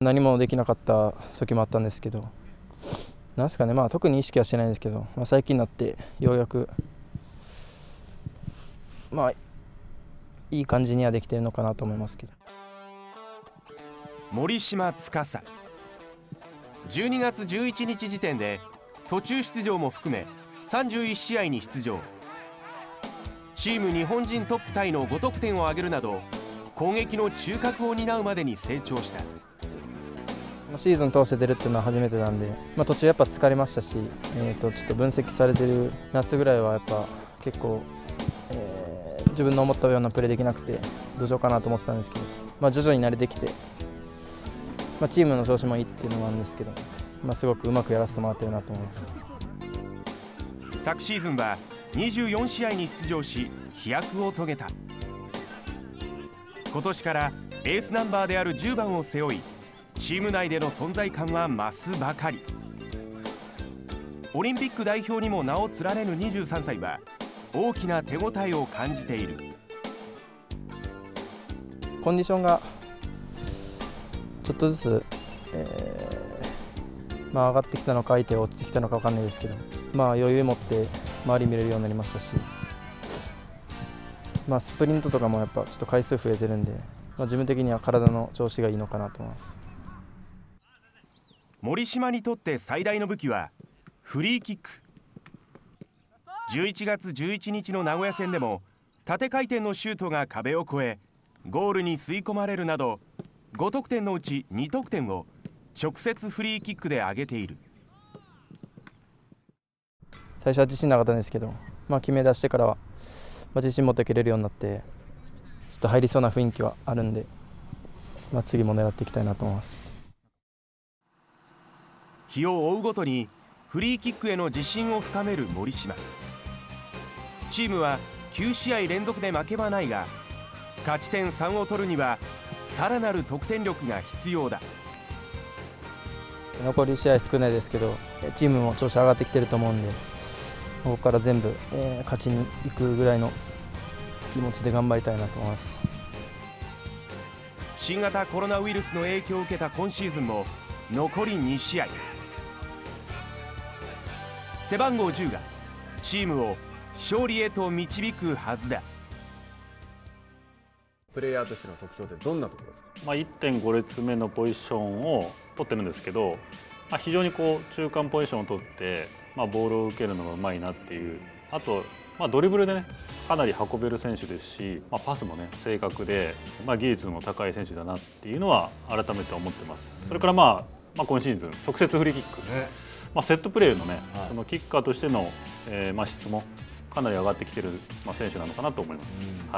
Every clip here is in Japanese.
何もできなかった時もあったんですけど、なんですかね、特に意識はしてないんですけど、最近になってようやくいい感じにはできているのかなと思いますけど。 森島司、12月11日時点で途中出場も含め31試合に出場。チーム日本人トップタイの5得点を挙げるなど攻撃の中核を担うまでに成長した。 シーズン通して出るっていうのは初めてなんで、途中やっぱ疲れましたし、ちょっと分析されてる夏ぐらいはやっぱ結構、自分の思ったようなプレーできなくてどうしようかなと思ってたんですけど、徐々に慣れてきて、チームの調子もいいっていうのもあるんですけど、すごくうまくやらせてもらってるなと思います。 昨シーズンは24試合に出場し飛躍を遂げた。今年からエースナンバーである10番を背負い、チーム内での存在感は増すばかり。オリンピック代表にも名を連ねる23歳は大きな手応えを感じている。 コンディションがちょっとずつ、上がってきたのか相手が落ちてきたのか分かんないですけど、余裕を持って周り見れるようになりましたし、スプリントとかもやっぱちょっと回数増えてるんで、自分的には体の調子がいいのかなと思います。 森島にとって最大の武器はフリーキック。11月11日の名古屋戦でも縦回転のシュートが壁を越えゴールに吸い込まれるなど、5得点のうち2得点を直接フリーキックで挙げている。 最初は自信なかったんですけど、決め出してからは、自信持って蹴れるようになって、ちょっと入りそうな雰囲気はあるんで、次も狙っていきたいなと思います。 日を追うごとにフリーキックへの自信を深める森島。チームは9試合連続で負けはないが、勝ち点3を取るにはさらなる得点力が必要だ。 残り試合少ないですけど、チームも調子上がってきてると思うんで、ここから全部、勝ちに行くぐらいの気持ちで頑張りたいなと思います。 新型コロナウイルスの影響を受けた今シーズンも残り2試合。背番号10がチームを勝利へと導くはずだ。 プレイヤーとしての特徴ってどんなところですか。 1.5 列目のポジションを取ってるんですけど、非常に中間ポジションを取って、ボールを受けるのがうまいなっていう。あと、ドリブルでねかなり運べる選手ですし、パスもね正確で、技術も高い選手だなっていうのは改めて思ってます。それから今シーズン直接フリーキック、セットプレーのね、そのキッカーとしての、質もかなり上がってきてる、選手なのかなと思います。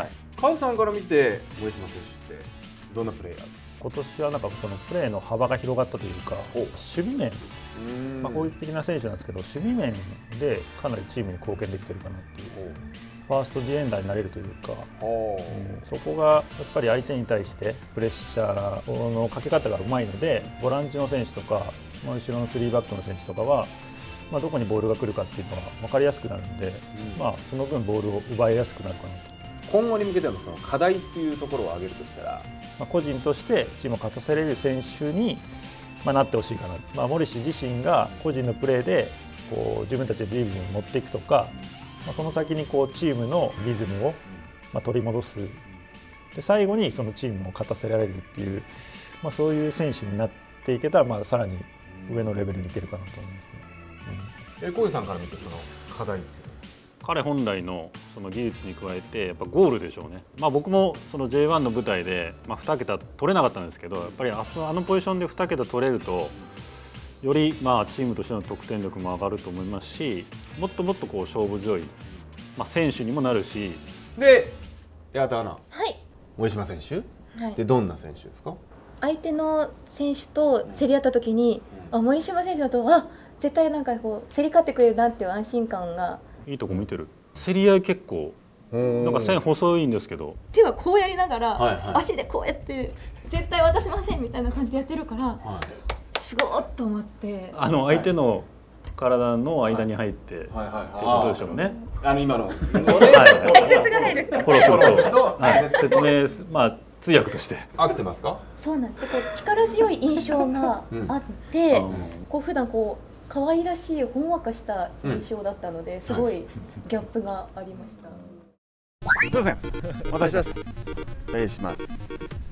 カズさんから見て森島選手ってどんなプレーヤーですか。 今年はそのプレーの幅が広がったというか、守備面、攻撃的な選手なんですけど、守備面でかなりチームに貢献できてるかなっていう、ファーストディフェンダーになれるというか、そこがやっぱり相手に対してプレッシャーのかけ方がうまいので、ボランチの選手とか、後ろの3バックの選手とかは、どこにボールが来るかっていうのは分かりやすくなるので、その分ボールを奪いやすくなるかなと。 今後に向けてのその課題っていうところを挙げるとしたら、 個人としてチームを勝たせれる選手に、なってほしいかな。森氏自身が個人のプレーで自分たちのリズムに持っていくとか、その先にチームのリズムを取り戻す。で最後にそのチームを勝たせられるっていう、そういう選手になっていけたら、さらに上のレベルにいけるかなと思いますね。 小井さんから見てその課題っていうのは。 彼本来のその技術に加えてやっぱゴールでしょうね。僕もその J1 の舞台で2桁取れなかったんですけど、やっぱりあのポジションで2桁取れるとよりチームとしての得点力も上がると思いますし、もっともっと勝負強い選手にもなるし。 で、八幡アナ、 はい、 森島選手でどんな選手ですか。 相手の選手と競り合った時に、森島選手だと絶対競り勝ってくれるなっていう安心感が。 いいとこ見てる。競り合い結構線細いんですけど、 手はこうやりながら、足でこうやって絶対渡しませんみたいな感じでやってるから、すごーっと思って、 相手の体の間に入ってっていうことでしょうね。 今の解説が入る。 説明通訳として合ってますか？ そうなんです。でこう力強い印象があって、こう普段こう可愛らしいほんわかした印象だったので、すごいギャップがありました。 すいません、私です。失礼します。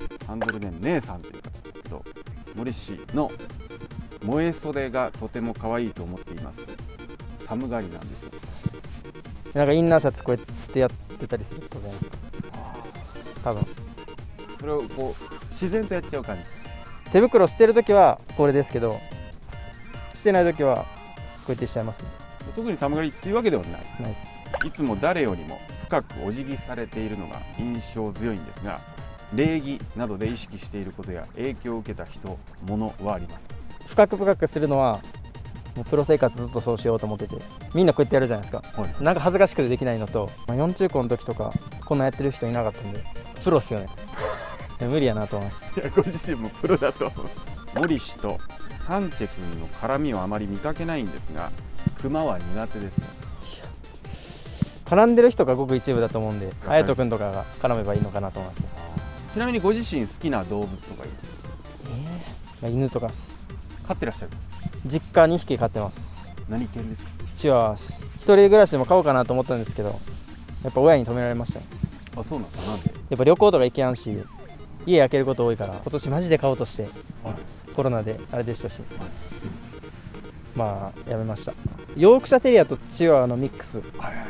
ハンドルネーム姉さんという方ですけど、森氏の萌え袖がとても可愛いと思っています。寒がりなんですよ。 なんかインナーシャツこうやってやってたりすることじゃないですか。多分それをこう自然とやっちゃう感じ。 手袋してる時はこれですけど、してない時はこうやってしちゃいます。 特に寒がりっていうわけではない。 ナイス。 いつも誰よりも深くお辞儀されているのが印象強いんですが、礼儀などで意識していることや影響を受けた人、物はあります。 深くするのはもうプロ生活ずっとそうしようと思ってて、みんなこうやってやるじゃないですか、はい、なんか恥ずかしくてできないのと、4中高の時とかこんなんやってる人いなかったんで、プロっすよね無理やなと思います。 いや、ご自身もプロだと思う。森氏とサンチェ君の絡みはあまり見かけないんですが、クマは苦手ですね。 絡んでる人がごく一部だと思うんで、隼人君とかが絡めばいいのかなと思いますけど。 ちなみにご自身好きな動物とかいる？ 犬とかっす。 飼ってらっしゃる？ 実家2匹飼ってます。 何犬ですか？ チワワです。一人暮らしでも飼おうかなと思ったんですけど、やっぱ親に止められましたね。 あ、そうなんですか。なんで？ やっぱ旅行とか行けやんし、家開けること多いから、今年マジで買おうとして、はい、コロナであれでしたし、はい、まあやめました。ヨークシャテリアとチワワのミックス、好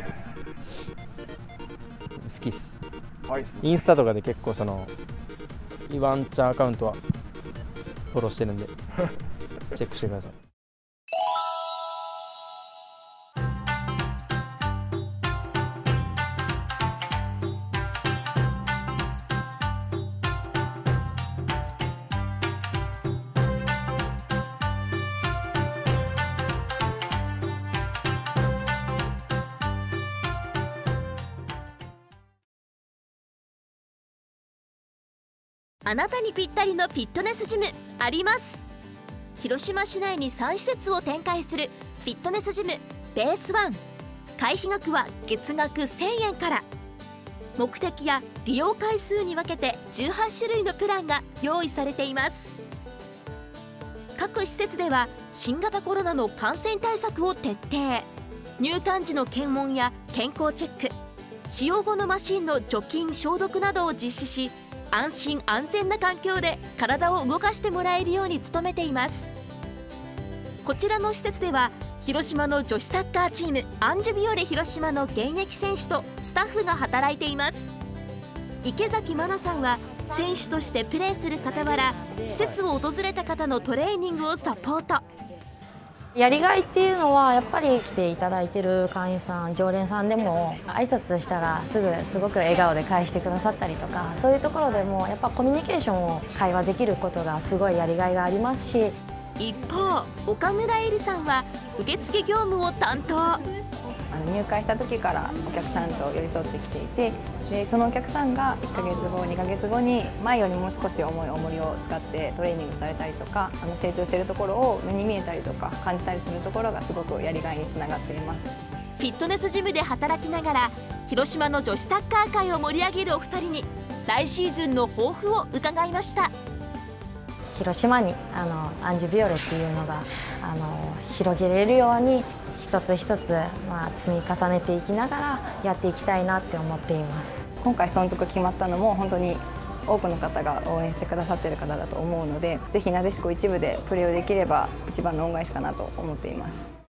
きっす。インスタとかで結構そのワンちゃんアカウントはフォローしてるんでチェックしてください。 あなたにぴったりのフィットネスジムあります。広島市内に3施設を展開するフィットネスジムベースワン。会費額は月額1000円から。目的や利用回数に分けて18種類のプランが用意されています。各施設では新型コロナの感染対策を徹底。入館時の検温や健康チェック、使用後のマシンの除菌消毒などを実施し、安心安全な環境で体を動かしてもらえるように努めています。こちらの施設では広島の女子サッカーチームアンジュビオレ広島の現役選手とスタッフが働いています。池崎真奈さんは選手としてプレーする傍ら、施設を訪れた方のトレーニングをサポート。 やりがいっていうのはやっぱり来ていただいてる会員さん、常連さんでも挨拶したらすごく笑顔で返してくださったりとか、そういうところでもやっぱコミュニケーションを会話できることがすごいやりがいがありますし、 一方岡村恵里さんは受付業務を担当。 入会した時からお客さんと寄り添ってきていて、でそのお客さんが1ヶ月後2ヶ月後に前よりも少し重い重りを使ってトレーニングされたりとか、成長しているところを目に見えたりとか感じたりするところがすごくやりがいにつながっています。 フィットネスジムで働きながら広島の女子サッカー界を盛り上げるお二人に来シーズンの抱負を伺いました。 広島にアンジュビオレっていうのが広げれるように一つ一つ、積み重ねていきながらやっていきたいなって思っています。 今回存続決まったのも本当に多くの方が応援してくださっている方だと思うので、ぜひなでしこ一部でプレーをできれば一番の恩返しかなと思っています。